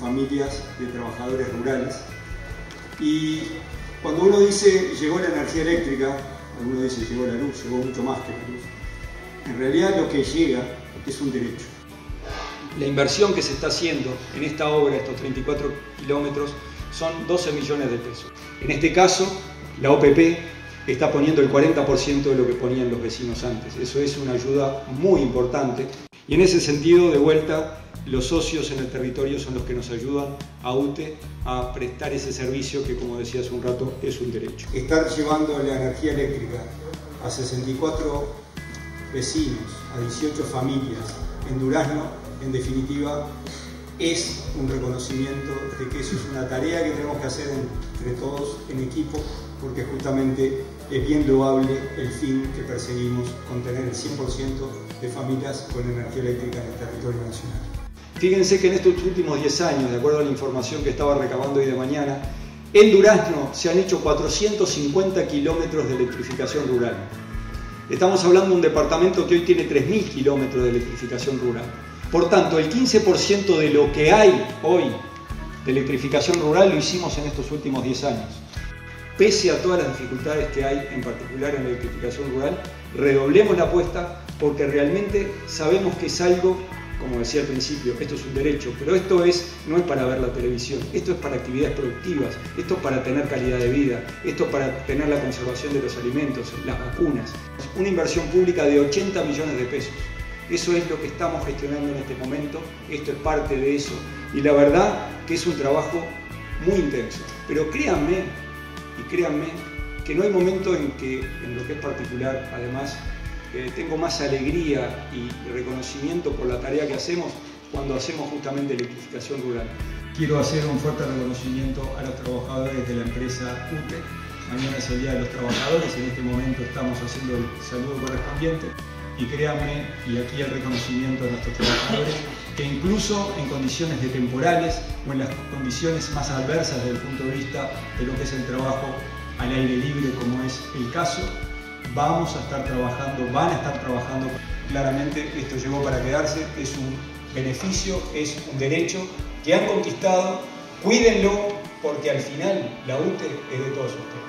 familias de trabajadores rurales. Y cuando uno dice llegó la energía eléctrica, algunos dicen llegó la luz, llegó mucho más que la luz. En realidad lo que llega es un derecho. La inversión que se está haciendo en esta obra, estos 34 kilómetros, son 12 millones de pesos. En este caso, la OPP está poniendo el 40% de lo que ponían los vecinos antes. Eso es una ayuda muy importante. Y en ese sentido, de vuelta, los socios en el territorio son los que nos ayudan a UTE a prestar ese servicio que, como decía hace un rato, es un derecho. Estar llevando la energía eléctrica a 64 vecinos, a 18 familias en Durazno, en definitiva, es un reconocimiento de que eso es una tarea que tenemos que hacer entre todos en equipo, porque justamente es bien loable el fin que perseguimos con tener el 100% de familias con energía eléctrica en el territorio nacional. Fíjense que en estos últimos 10 años, de acuerdo a la información que estaba recabando hoy de mañana, en Durazno se han hecho 450 kilómetros de electrificación rural. Estamos hablando de un departamento que hoy tiene 3.000 kilómetros de electrificación rural. Por tanto, el 15% de lo que hay hoy de electrificación rural lo hicimos en estos últimos 10 años. Pese a todas las dificultades que hay, en particular en la electrificación rural, redoblemos la apuesta porque realmente sabemos que es algo, como decía al principio, esto es un derecho, pero esto no es para ver la televisión, esto es para actividades productivas, esto es para tener calidad de vida, esto es para tener la conservación de los alimentos, las vacunas. Una inversión pública de 80 millones de pesos. Eso es lo que estamos gestionando en este momento, esto es parte de eso, y la verdad que es un trabajo muy intenso. Pero créanme que no hay momento en que, en lo que es particular, además, tengo más alegría y reconocimiento por la tarea que hacemos cuando hacemos justamente electrificación rural. Quiero hacer un fuerte reconocimiento a los trabajadores de la empresa UTE. Mañana es el Día de los Trabajadores, en este momento estamos haciendo el saludo correspondiente. Y créanme, y aquí el reconocimiento a nuestros trabajadores, que incluso en condiciones de temporales o en las condiciones más adversas desde el punto de vista de lo que es el trabajo al aire libre, como es el caso, vamos a estar trabajando, van a estar trabajando. Claramente esto llegó para quedarse, es un beneficio, es un derecho que han conquistado. Cuídenlo porque al final la UTE es de todos ustedes.